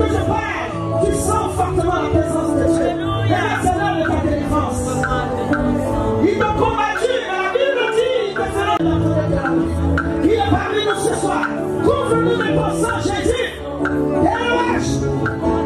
je parle, tu sens fortement la présence de Dieu. Et là, c'est l'heure de ta délivrance. Il t'a combattu, mais la Bible dit que c'est l'heure de la délivrance. Il est parmi nous ce soir. Couvre-nous de ton sang, Jésus. Et